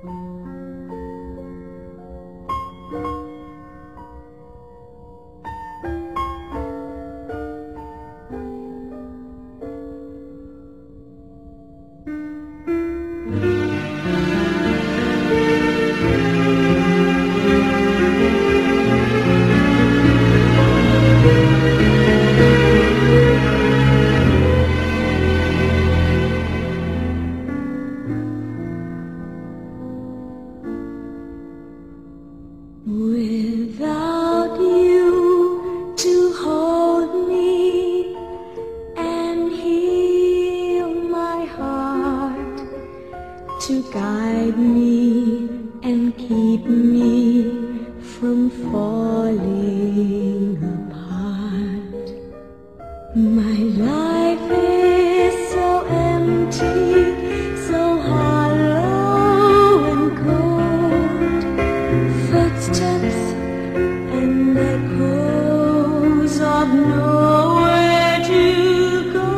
Without you to hold me and heal my heart, to guide me and keep me from falling apart. My life is so empty, so hollow and cold. Footsteps and echoes of nowhere to go.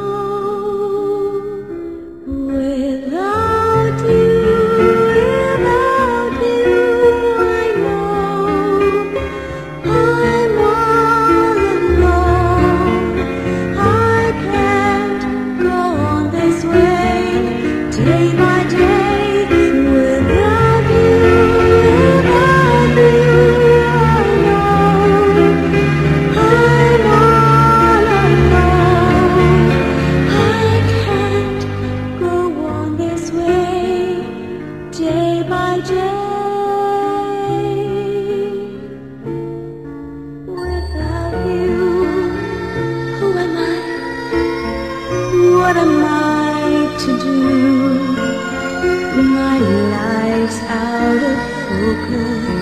Without you, I know I'm all alone. I can't go on this way, day by day. Without you, day by day. Without you, who am I? What am I to do? My life's out of focus.